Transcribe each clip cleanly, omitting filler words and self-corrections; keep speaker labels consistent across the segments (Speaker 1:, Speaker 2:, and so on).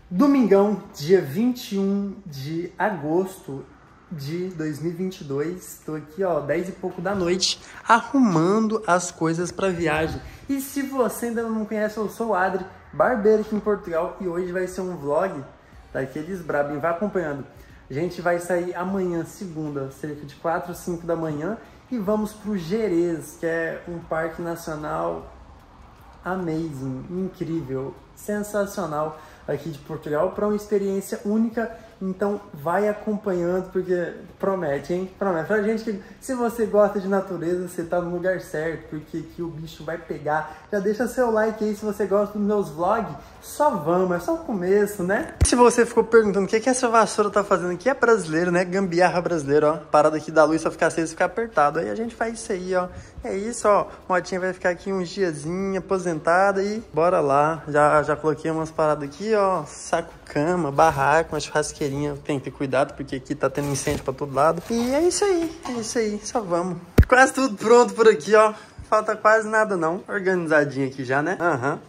Speaker 1: Domingão, dia 21 de agosto de 2022. Tô aqui, ó, 10 e pouco da noite, arrumando as coisas pra viagem. E se você ainda não conhece, eu sou o Adri, barbeiro aqui em Portugal. E hoje vai ser um vlog daqueles brabinhos. Vai acompanhando. A gente vai sair amanhã, segunda, cerca de 4 ou 5 da manhã. E vamos pro Gerês, que é um parque nacional amazing, incrível, sensacional aqui de Portugal, para uma experiência única. Então vai acompanhando, porque promete, hein? Promete pra gente que se você gosta de natureza, você tá no lugar certo, porque aqui o bicho vai pegar. Já deixa seu like aí se você gosta dos meus vlogs. Só vamos, é só o começo, né? Se você ficou perguntando o que essa vassoura tá fazendo aqui, é brasileiro, né? Gambiarra brasileira, ó. Parada aqui da luz só ficar acesa e ficar apertado. Aí a gente faz isso aí, ó. É isso, ó. Motinha vai ficar aqui uns diazinhos, aposentada, e bora lá. Já coloquei umas paradas aqui, ó. Saco cama, barraco, uma churrasqueirinha. Tem que ter cuidado, porque aqui tá tendo incêndio pra todo lado. E é isso aí, só vamos. Quase tudo pronto por aqui, ó. Falta quase nada não. Organizadinho aqui já, né?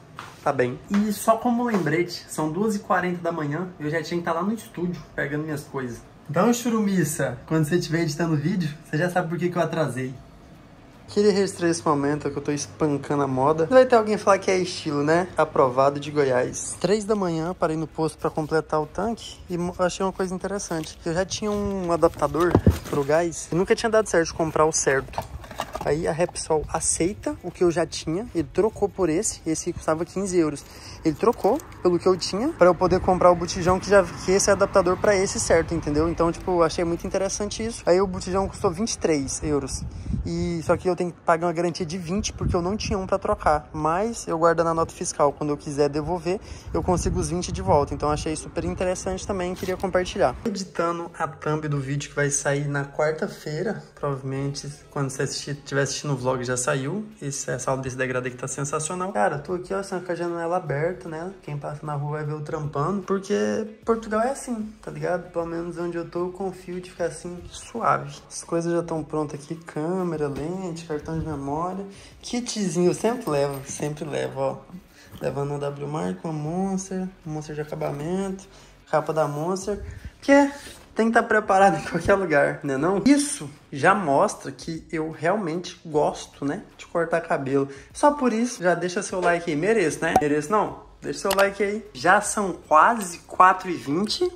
Speaker 1: Tá bem. E só como lembrete, são 2h40 da manhã, eu já tinha que estar lá no estúdio, pegando minhas coisas. Então, churumiça, quando você estiver editando o vídeo, você já sabe por que eu atrasei. Queria registrar esse momento que eu tô espancando a moda. Vai ter alguém falar que é estilo, né? Aprovado de Goiás. 3 da manhã, parei no posto pra completar o tanque e achei uma coisa interessante. Eu já tinha um adaptador pro gás e nunca tinha dado certo comprar o certo. Aí a Repsol aceita o que eu já tinha, ele trocou por esse custava 15 euros. Ele trocou pelo que eu tinha para eu poder comprar o botijão que esse é adaptador para esse certo, entendeu? Então, tipo, eu achei muito interessante isso. Aí o botijão custou 23 euros. E só que eu tenho que pagar uma garantia de 20 porque eu não tinha um para trocar. Mas eu guardo na nota fiscal. Quando eu quiser devolver, eu consigo os 20 de volta. Então achei super interessante também, queria compartilhar. Editando a thumb do vídeo que vai sair na quarta-feira, provavelmente quando você estiver assistindo o vlog já saiu. Essa aula desse degradê que tá sensacional. Cara, tô aqui, ó, com a janela aberta, né? Quem passa na rua vai ver eu trampando. Porque Portugal é assim, tá ligado? Pelo menos onde eu tô, eu confio de ficar assim, suave. As coisas já estão prontas aqui. Câmera, lente, cartão de memória. Kitzinho eu sempre levo, ó. Levando uma W Mark, uma Monster de acabamento, capa da Monster. Porque tem que estar preparado em qualquer lugar, né não? Isso já mostra que eu realmente gosto, né, de cortar cabelo. Só por isso, já deixa seu like aí. Mereço, né? Mereço não? Deixa seu like aí. Já são quase 4h20.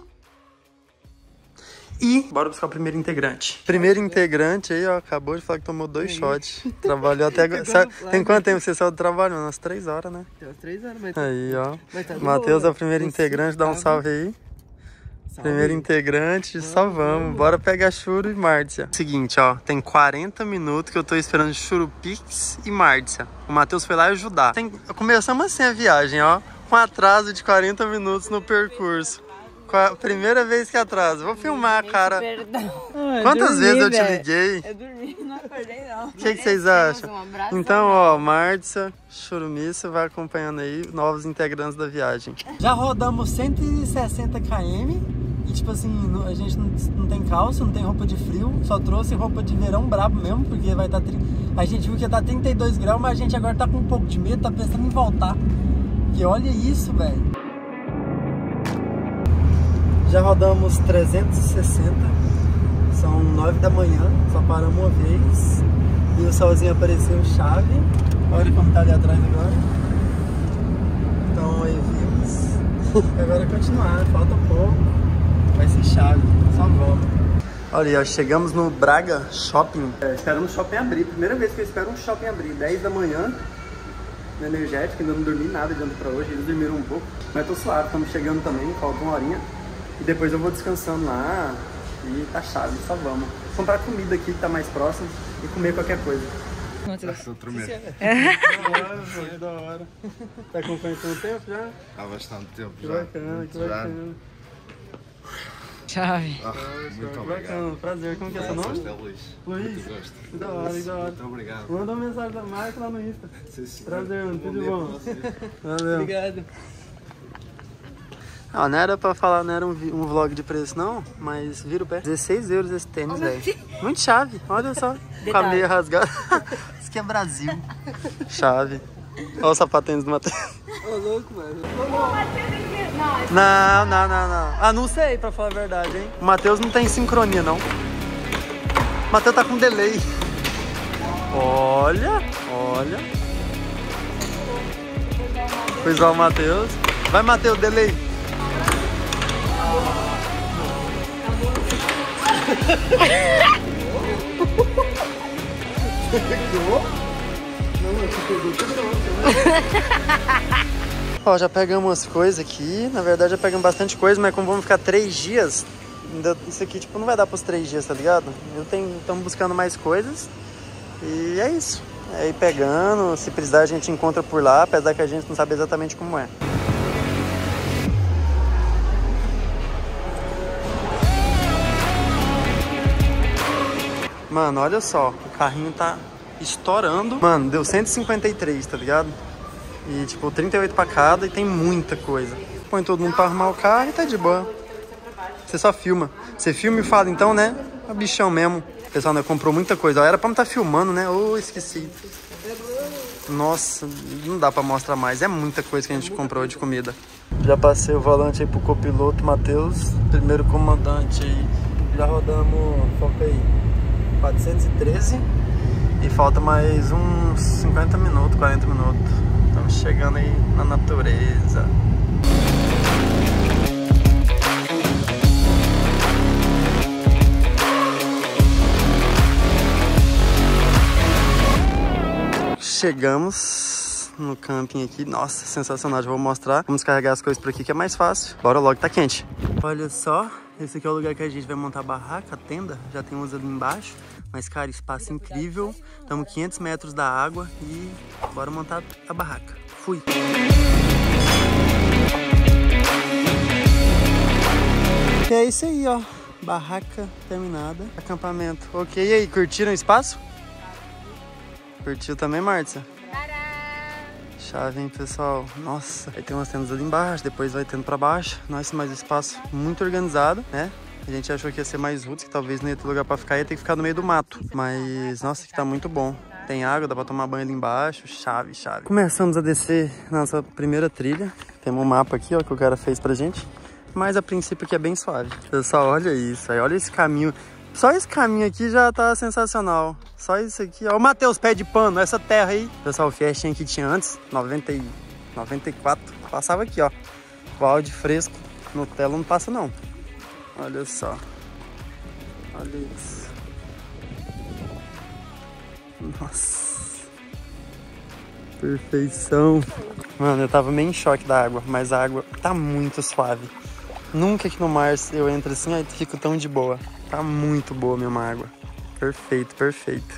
Speaker 1: E bora buscar o primeiro integrante. Primeiro integrante aí, ó, acabou de falar que tomou 2 shots. Trabalhou até agora. Tem quanto tempo você saiu do trabalho? Umas 3 horas, né? Tem umas 3 horas, mas... Aí, ó. Matheus é o primeiro integrante, dá um salve aí. Primeiro integrante, só vamos. Bora pegar Churu e Márcia. Seguinte, ó, tem 40 minutos que eu tô esperando Churupix e Márcia. O Matheus foi lá ajudar. Começamos assim a viagem, ó, com atraso de 40 minutos no percurso. Primeira vez que atraso. Vou filmar, cara. Quantas vezes eu te liguei?
Speaker 2: Eu dormi, não acordei não.
Speaker 1: O que vocês acham? Então, ó, Márcia, Churumiça, vai acompanhando aí novos integrantes da viagem. Já rodamos 160 km. E tipo assim, a gente não tem calça, não tem roupa de frio. Só trouxe roupa de verão brabo mesmo, porque vai estar... A gente viu que ia estar 32 graus, mas a gente agora tá com um pouco de medo, tá pensando em voltar. E olha isso, velho. Já rodamos 360, são 9 da manhã, só paramos uma vez. E o solzinho apareceu chave. Olha como tá ali atrás agora. Então aí vimos. Agora é continuar, falta pouco. Vai ser chave, só vamos. Olha, ó, chegamos no Braga Shopping. Esperando o shopping abrir, primeira vez que eu espero um shopping abrir. 10 da manhã, no energético, ainda não dormi nada de ontem pra hoje. Eles dormiram um pouco, mas tô suave, estamos chegando também, falta uma horinha. E depois eu vou descansando lá e tá chave, só vamos. Comprar comida aqui que tá mais próximo e comer qualquer coisa.
Speaker 3: Outro mesmo.
Speaker 1: Da hora. Tá acompanhando tanto tempo já?
Speaker 3: Há bastante tempo
Speaker 1: Que
Speaker 3: já.
Speaker 1: bacana, que bacana.
Speaker 2: Chave.
Speaker 3: Muito obrigado.
Speaker 1: Bacana, prazer. Como que é seu nome?
Speaker 3: É Luís.
Speaker 1: Luís.
Speaker 3: Muito gosto.
Speaker 1: Da hora, da hora.
Speaker 3: Muito obrigado.
Speaker 1: Manda uma mensagem da marca lá no Insta.
Speaker 3: Sim.
Speaker 1: Prazer, mano. Tudo
Speaker 3: dia
Speaker 1: bom?
Speaker 3: pra você.
Speaker 1: Valeu.
Speaker 2: Obrigado.
Speaker 1: Ah, não era pra falar, não era um vlog de preço não, mas vira o pé. 16 euros esse tênis, velho. Muito chave, olha só. Com a meia rasgada. Isso aqui é Brasil. Chave. Olha o sapatênis do Matheus.
Speaker 2: Ô, louco, mano.
Speaker 4: Não,
Speaker 1: Não. Ah, não sei, pra falar a verdade, hein? O Matheus não tem sincronia, não. O Matheus tá com delay. Olha. Pois ó, o Matheus. Vai, Matheus, delay. Ó, já pegamos umas coisas aqui. Na verdade, já pegamos bastante coisa, mas como vamos ficar 3 dias, isso aqui, tipo, não vai dar pros 3 dias, tá ligado? Estamos buscando mais coisas. E é isso. É ir pegando. Se precisar, a gente encontra por lá, apesar que a gente não sabe exatamente como é. Mano, olha só. O carrinho tá estourando. Mano, deu 153, tá ligado? E tipo, 38 pra cada e tem muita coisa. Põe todo mundo pra arrumar o carro e tá de boa. Você só filma. Você filma e fala então, né? É bichão mesmo. O pessoal, né, comprou muita coisa. Ó, era pra não estar filmando, né? Oh, esqueci. Nossa, não dá pra mostrar mais. É muita coisa que a gente comprou de comida. Já passei o volante aí pro copiloto Matheus. Primeiro comandante aí. Já rodamos, foca aí, 413. E falta mais uns 50 minutos, 40 minutos. Estamos chegando aí na natureza. Chegamos no camping aqui. Nossa, sensacional. Já vou mostrar. Vamos carregar as coisas por aqui que é mais fácil. Bora logo, tá quente. Olha só, esse aqui é o lugar que a gente vai montar a barraca, a tenda. Já tem uns ali embaixo. Mas, cara, espaço incrível. Estamos 500 metros da água e bora montar a barraca. Fui! E é isso aí, ó. Barraca terminada. Acampamento. Ok, e aí, curtiram o espaço? Curtiu também, Márcia? Chave, hein, pessoal? Nossa, aí tem umas tendas ali embaixo, depois vai tendo pra baixo. Nossa, mas o espaço muito organizado, né? A gente achou que ia ser mais roots, que talvez não ia ter lugar pra ficar, ia ter que ficar no meio do mato. Mas, nossa, aqui tá muito bom. Tem água, dá pra tomar banho ali embaixo. Chave. Começamos a descer na nossa primeira trilha. Temos um mapa aqui, ó, que o cara fez pra gente. Mas a princípio aqui é bem suave. Pessoal, olha isso aí, olha esse caminho. Só esse caminho aqui já tá sensacional. Só isso aqui, ó. O Matheus, pé de pano, essa terra aí. Pessoal, o Fiestinha que tinha antes, 94, passava aqui, ó. O áudio fresco, Nutella não passa não. Olha só. Olha isso. Nossa. Perfeição. Mano, eu tava meio em choque da água, mas a água tá muito suave. Nunca aqui no mar eu entro assim, aí fico tão de boa. Tá muito boa mesmo a água. Perfeito, perfeito.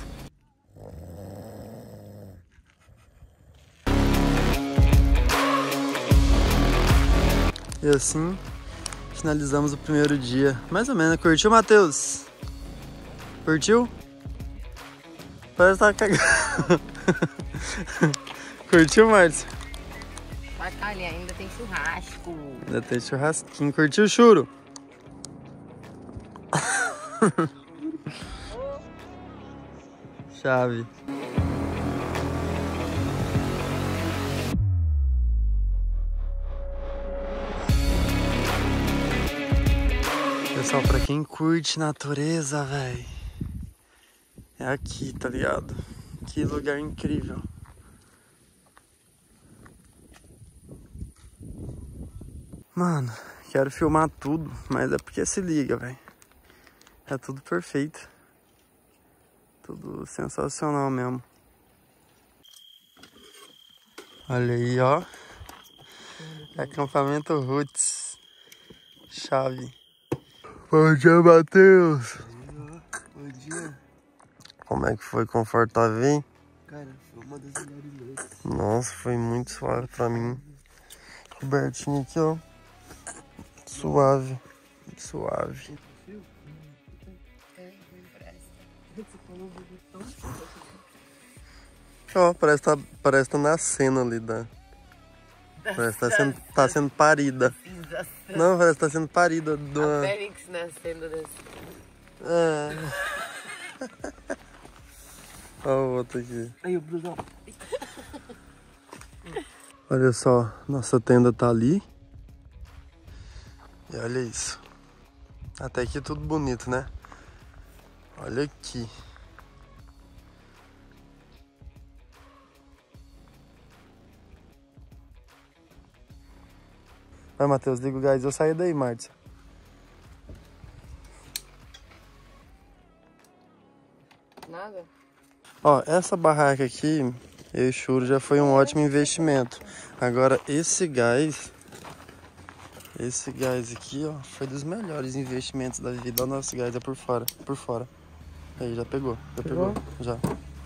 Speaker 1: E assim finalizamos o primeiro dia. Mais ou menos. Curtiu, Matheus? Curtiu? Parece que tá cagando. Curtiu, Márcio?
Speaker 2: Olha, ainda tem churrasco.
Speaker 1: Ainda tem churrasquinho. Curtiu o churro? Chave. Pessoal, pra quem curte natureza, velho, é aqui, tá ligado? Que lugar incrível. Mano, quero filmar tudo, mas é porque se liga, velho. É tudo perfeito. Tudo sensacional mesmo. Olha aí, ó. Acampamento Roots. Chave. Bom dia, Matheus.
Speaker 3: Bom dia.
Speaker 1: Como é que foi? Confortável, hein?
Speaker 3: Cara, foi uma das melhores noites.
Speaker 1: Nossa, foi muito suave pra mim. Cobertinho aqui, ó. Suave. Suave. Ó, parece que tá nascendo ali parece que tá sendo parida. Não, parece que tá sendo parida de uma...
Speaker 2: A Fênix nascendo desse.
Speaker 1: Ó o outro aqui.
Speaker 2: Aí, o blusão.
Speaker 1: Olha só, nossa tenda tá ali. E olha isso. Até aqui tudo bonito, né? Olha aqui. Vai, Matheus, liga o gás. Eu saio daí, Márcia.
Speaker 2: Nada?
Speaker 1: Ó, essa barraca aqui, eu juro, já foi um ótimo investimento. Agora, esse gás aqui, ó, foi dos melhores investimentos da vida. Olha o nosso gás, é por fora. Aí, já pegou. Já.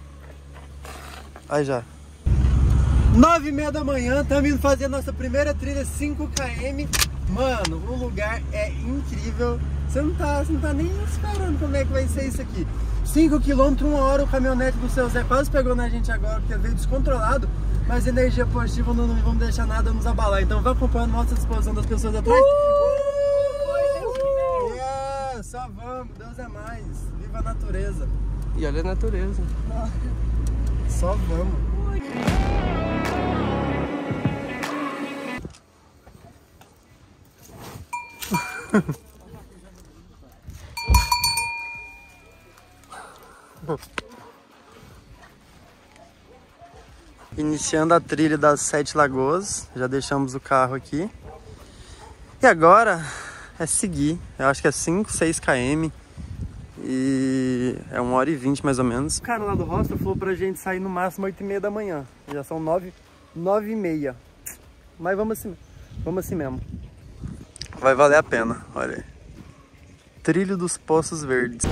Speaker 1: Aí, já. 9h30 da manhã, estamos indo fazer a nossa primeira trilha 5 km. Mano, o lugar é incrível. Você não tá nem esperando como é que vai ser isso aqui. 5 km, 1 hora, o caminhonete do seu Zé quase pegou na gente agora, porque veio descontrolado. Mas energia positiva não vamos deixar nada nos abalar. Então vai acompanhando, mostra a disposição das pessoas atrás. Yeah, só vamos, Deus é mais. Viva a natureza.
Speaker 3: E olha a natureza.
Speaker 1: Só vamos. Iniciando a trilha das 7 Lagoas, já deixamos o carro aqui. E agora é seguir, eu acho que é 5, 6 km e é 1h20 mais ou menos. O cara lá do hostel falou pra gente sair no máximo 8h30 da manhã, já são 9h30, mas vamos assim mesmo. Vai valer a pena, olha aí. Trilho dos Poços Verdes.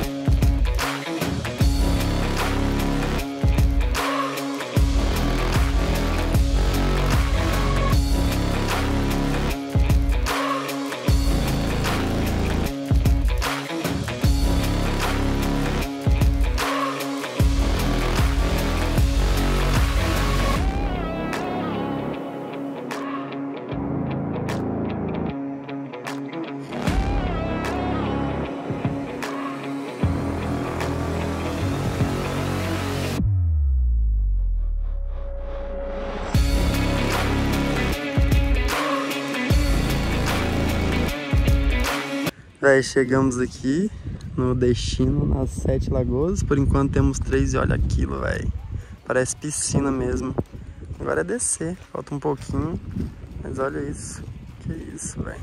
Speaker 1: Véi, chegamos aqui no destino, nas 7 Lagoas. Por enquanto temos 3 e olha aquilo, velho. Parece piscina mesmo. Agora é descer, falta um pouquinho. Mas olha isso, que isso, velho.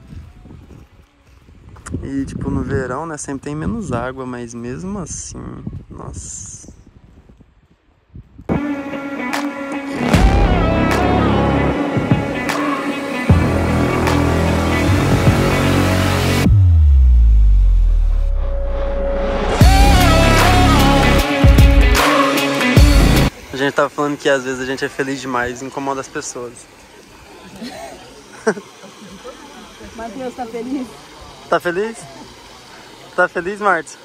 Speaker 1: E tipo, no verão, né, sempre tem menos água, mas mesmo assim, nossa. A gente tava falando que às vezes a gente é feliz demais e incomoda as pessoas.
Speaker 2: Matheus, tá feliz?
Speaker 1: Tá feliz? Tá feliz, Márcia?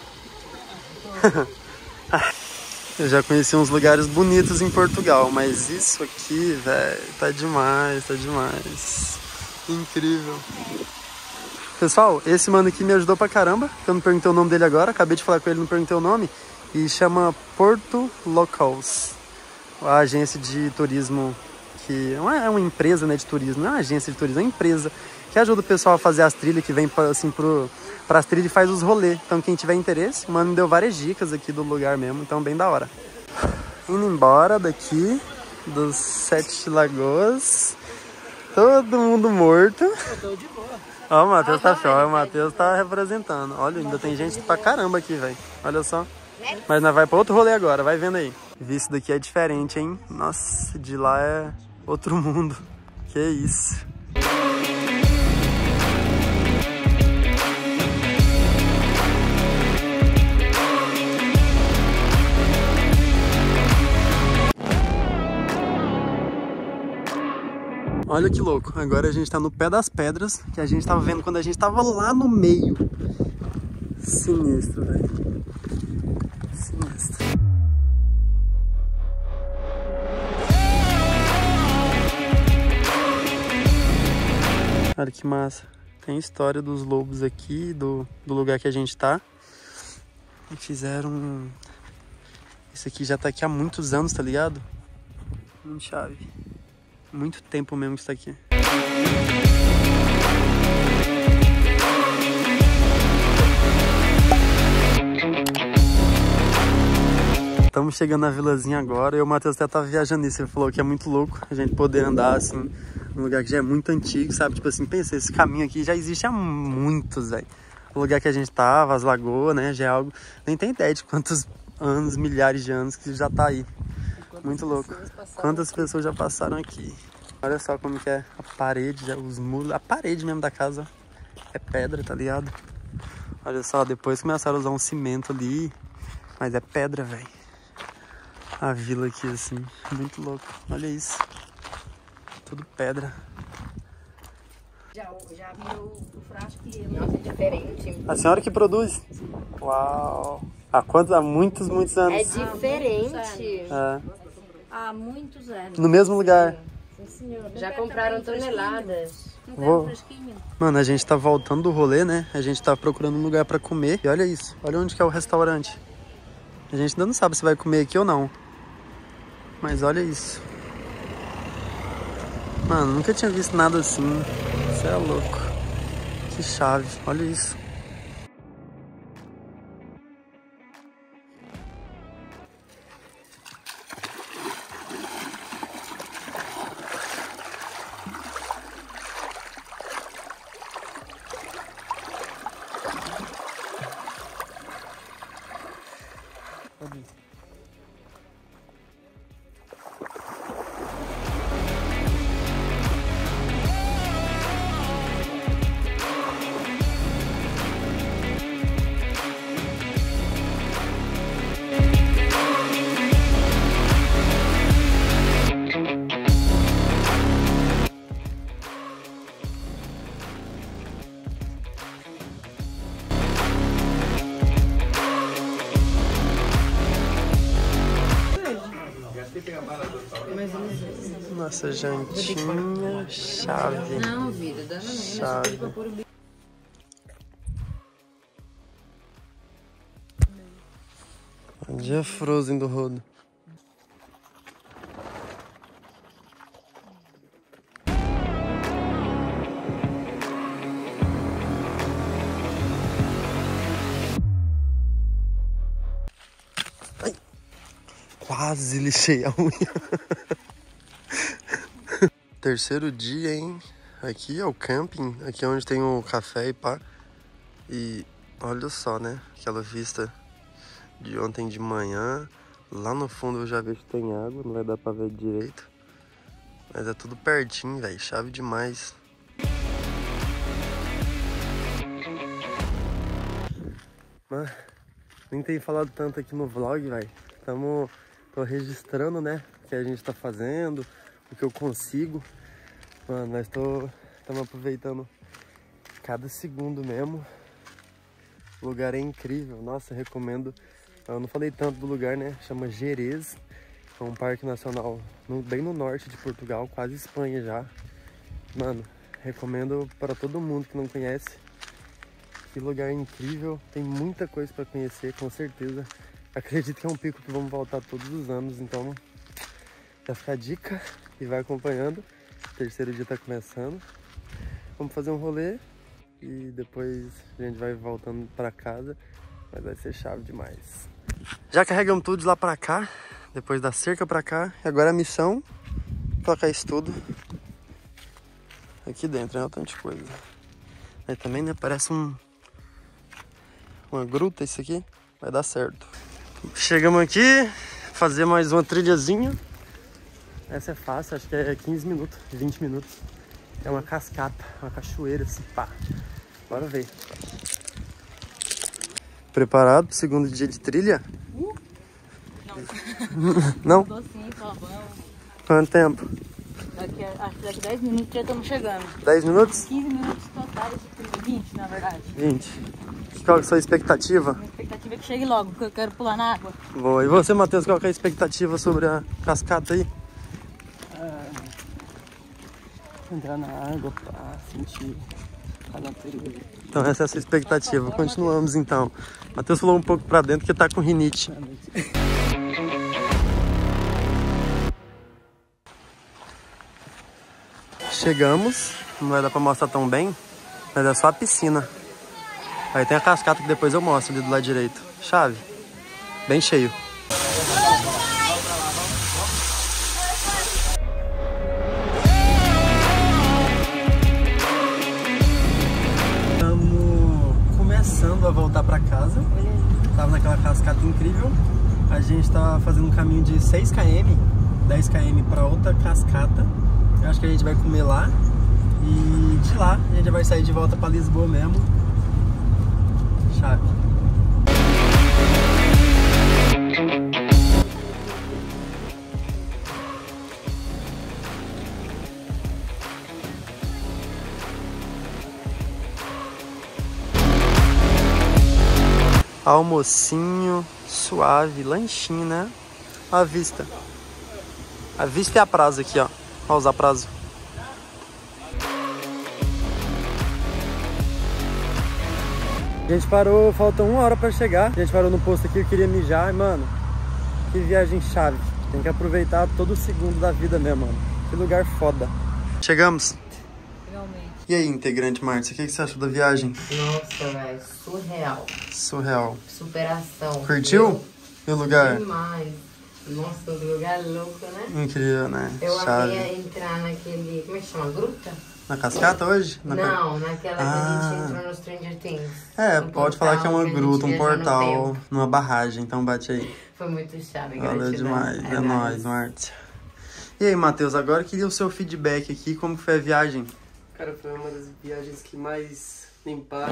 Speaker 1: Eu já conheci uns lugares bonitos em Portugal, mas isso aqui, velho, tá demais, tá demais. Incrível. Pessoal, esse mano aqui me ajudou pra caramba, eu não perguntei o nome dele agora, acabei de falar com ele, não perguntei o nome, e chama Porto Locals. A agência de turismo, que não é uma empresa, né, de turismo, não é uma agência de turismo, é uma empresa que ajuda o pessoal a fazer as trilhas, que vem assim pras trilhas e faz os rolês. Então quem tiver interesse, o mano me deu várias dicas aqui do lugar mesmo, então bem da hora. Indo embora daqui, dos 7 Lagoas, todo mundo morto.
Speaker 3: Eu tô de boa.
Speaker 1: Ó, o Matheus tá show, o Matheus tá representando. Olha, ainda tem gente pra caramba aqui, velho. Olha só. Mas nós vai pra outro rolê agora, vai vendo aí. Visto daqui é diferente, hein? Nossa, de lá é outro mundo. Que isso. Olha que louco, agora a gente tá no pé das pedras, que a gente tava vendo quando a gente tava lá no meio. Sinistro, velho. Sinistro. Olha que massa. Tem história dos lobos aqui, do lugar que a gente tá. E fizeram... Isso aqui já tá aqui há muitos anos, tá ligado? Muito chave. Muito tempo mesmo que isso tá aqui. Estamos chegando na vilazinha agora e o Matheus até tava viajando nisso. Ele falou que é muito louco a gente poder andar assim, num lugar que já é muito antigo, sabe? Tipo assim, pensa, esse caminho aqui já existe há muitos, velho. O lugar que a gente tava, as lagoas, né? Já é algo... Nem tem ideia de quantos anos, milhares de anos que já tá aí. Muito louco. Quantas pessoas já passaram aqui. Olha só como que é a parede, os muros, a parede mesmo da casa é pedra, tá ligado? Olha só, depois começaram a usar um cimento ali, mas é pedra, velho. A vila aqui, assim, muito louco. Olha isso. Tudo pedra.
Speaker 2: Já viu o frasco que nossa, é diferente.
Speaker 1: A senhora que produz? Uau! Há muitos anos.
Speaker 2: É diferente.
Speaker 1: É.
Speaker 2: Há muitos anos.
Speaker 1: No mesmo lugar.
Speaker 2: Sim, senhor. Já compraram toneladas.
Speaker 1: Mano, a gente tá voltando do rolê, né? A gente tá procurando um lugar pra comer. E olha isso. Olha onde que é o restaurante. A gente ainda não sabe se vai comer aqui ou não. Mas olha isso. Mano, nunca tinha visto nada assim. Isso é louco. Que chave. Olha isso. Nossa, jantinha, chave.
Speaker 2: Não, vida, dá não.
Speaker 1: Chave. Onde é Frozen do rodo? Ai, quase lixei a unha. Terceiro dia, hein? Aqui é o camping, aqui é onde tem o café e pá. E olha só, né? Aquela vista de ontem de manhã. Lá no fundo eu já vejo que tem água, não vai dar pra ver direito. Mas é tudo pertinho, velho. Chave demais. Mas nem tenho falado tanto aqui no vlog, velho. Tô registrando, né? O que a gente tá fazendo, o que eu consigo. Mano, nós estamos aproveitando cada segundo mesmo. O lugar é incrível. Nossa, recomendo. Eu não falei tanto do lugar, né? Chama Gerês. É um parque nacional bem no norte de Portugal, quase Espanha já. Mano, recomendo para todo mundo que não conhece. Que lugar incrível. Tem muita coisa para conhecer, com certeza. Acredito que é um pico que vamos voltar todos os anos. Então, já fica a dica e vai acompanhando. O terceiro dia tá começando. Vamos fazer um rolê e depois a gente vai voltando para casa. Mas vai ser chave demais. Já carregamos tudo de lá pra cá, depois da cerca pra cá. E agora a missão é colocar isso tudo aqui dentro, é um tanto de coisa. Aí também, né, parece uma gruta isso aqui. Vai dar certo. Chegamos aqui, fazer mais uma trilhazinha. Essa é fácil, acho que é 15 minutos, 20 minutos. É uma cascata, uma cachoeira assim, pá. Bora ver. Preparado pro segundo dia de trilha? Não?
Speaker 2: Tô sim, só vamos.
Speaker 1: Quanto tempo?
Speaker 2: Acho que daqui 10 minutos já estamos chegando.
Speaker 1: 10 minutos?
Speaker 2: 15 minutos totais de trilha. 20, na verdade.
Speaker 1: 20. Qual que é a sua expectativa?
Speaker 2: Minha expectativa é que chegue logo, porque eu quero pular na água.
Speaker 1: Boa. E você, Matheus, qual que é a expectativa sobre a cascata aí?
Speaker 3: Entrar na água pra sentir a natureza.
Speaker 1: Então essa é a sua expectativa. Continuamos então. Matheus falou um pouco pra dentro que tá com rinite. Chegamos. Não vai dar pra mostrar tão bem, mas é só a piscina. Aí tem a cascata que depois eu mostro ali do lado direito. Chave. Bem cheio. pra voltar pra casa. Tava naquela cascata incrível. A gente tava fazendo um caminho de 6 km, 10 km pra outra cascata. Eu acho que a gente vai comer lá. E de lá a gente vai sair de volta pra Lisboa mesmo. Chave. Almocinho suave, lanchinho, né? A vista. A vista é a prazo aqui, ó. Vamos usar prazo. A gente parou, falta 1 hora pra chegar. A gente parou no posto aqui, eu queria mijar. Mano, que viagem chave. Tem que aproveitar todo segundo da vida mesmo, mano. Que lugar foda. Chegamos.
Speaker 2: Realmente.
Speaker 1: E aí, integrante Márcia, o que você achou da viagem?
Speaker 2: Nossa, velho, surreal.
Speaker 1: Surreal.
Speaker 2: Superação.
Speaker 1: Curtiu? E o lugar?
Speaker 2: Demais. Nossa, o lugar louco, né?
Speaker 1: Incrível, né?
Speaker 2: Eu
Speaker 1: Chave.
Speaker 2: amei entrar naquele... Como é que chama? Gruta?
Speaker 1: Na cascata hoje?
Speaker 2: Não, naquela que a gente entrou no Stranger Things.
Speaker 1: É,
Speaker 2: Um
Speaker 1: pode falar que é uma
Speaker 2: portal,
Speaker 1: gruta,
Speaker 2: a
Speaker 1: um
Speaker 2: gente viajou no
Speaker 1: portal,
Speaker 2: tempo.
Speaker 1: numa barragem, então bate aí.
Speaker 2: Foi muito chave,
Speaker 1: Valeu
Speaker 2: gratidão.
Speaker 1: demais, é nóis, Márcia. E aí, Matheus, agora eu queria o seu feedback aqui, como que foi a viagem?
Speaker 3: Cara, foi uma das viagens que mais limparam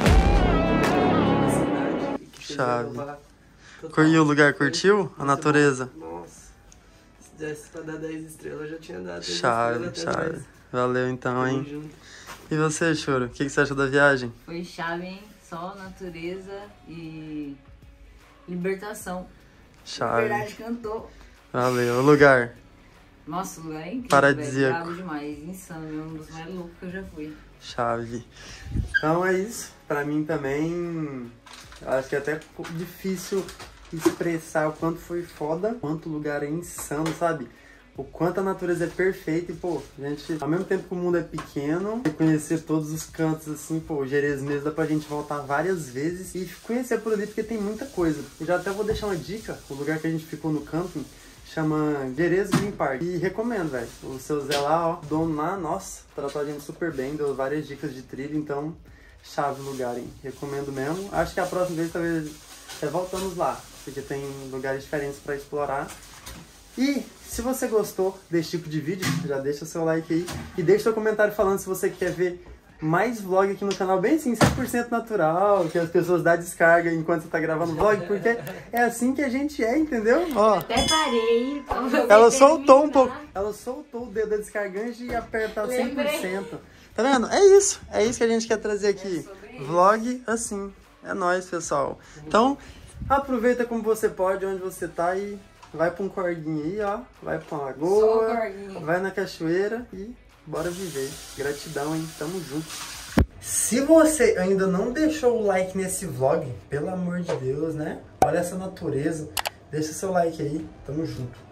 Speaker 3: a cidade. E que fez
Speaker 1: Chave.
Speaker 3: renovar total.
Speaker 1: E o lugar,
Speaker 3: Foi
Speaker 1: curtiu?
Speaker 3: muito
Speaker 1: A natureza?
Speaker 3: bom. Nossa, se desse pra dar 10 estrelas, eu já tinha dado 10
Speaker 1: Chave,
Speaker 3: estrelas até
Speaker 1: chave.
Speaker 3: mais.
Speaker 1: Valeu então,
Speaker 3: Tamo
Speaker 1: hein?
Speaker 3: junto.
Speaker 1: E você, Choro, o que você achou da viagem?
Speaker 4: Foi chave, hein? Só natureza e libertação.
Speaker 1: Chave.
Speaker 4: Verdade, cantou.
Speaker 1: Valeu. O lugar?
Speaker 4: Nossa, o lugar é incrível,
Speaker 1: Paradisíaco.
Speaker 4: velho. Bravo demais, insano mesmo, um dos mais loucos que eu já fui.
Speaker 1: Chave. Então é isso. Pra mim também, eu acho que é até difícil expressar o quanto foi foda, o quanto o lugar é insano, sabe? O quanto a natureza é perfeita e, pô, a gente, ao mesmo tempo que o mundo é pequeno, conhecer todos os cantos, assim, pô, Gerês mesmo dá pra gente voltar várias vezes e conhecer por ali, porque tem muita coisa. Eu já até vou deixar uma dica, o lugar que a gente ficou no camping chama Gerês Green Park. E recomendo, velho. O seu Zé lá, ó, dono lá, nossa, tratou a gente super bem, deu várias dicas de trilha, então, chave o lugar, hein? Recomendo mesmo. Acho que a próxima vez, talvez, voltamos lá, porque tem lugares diferentes pra explorar. E se você gostou desse tipo de vídeo, já deixa o seu like aí e deixa seu comentário falando se você quer ver mais vlog aqui no canal, bem assim, 100% natural, que as pessoas dão descarga enquanto você tá gravando vlog, porque é assim que a gente é, entendeu? Ó,
Speaker 2: Até parei. pra você
Speaker 1: ela soltou um
Speaker 2: terminar.
Speaker 1: pouco, ela soltou o dedo da descargante e aperta 100%.
Speaker 2: Lembrei.
Speaker 1: Tá vendo? É isso que a gente quer trazer aqui. Vlog assim, é nóis, pessoal. Então, aproveita como você pode, onde você tá e vai pra um corguinho aí, ó. Vai pra uma lagoa, vai na cachoeira e bora viver. Gratidão, hein? Tamo junto. Se você ainda não deixou o like nesse vlog, pelo amor de Deus, né? Olha essa natureza. Deixa seu like aí. Tamo junto.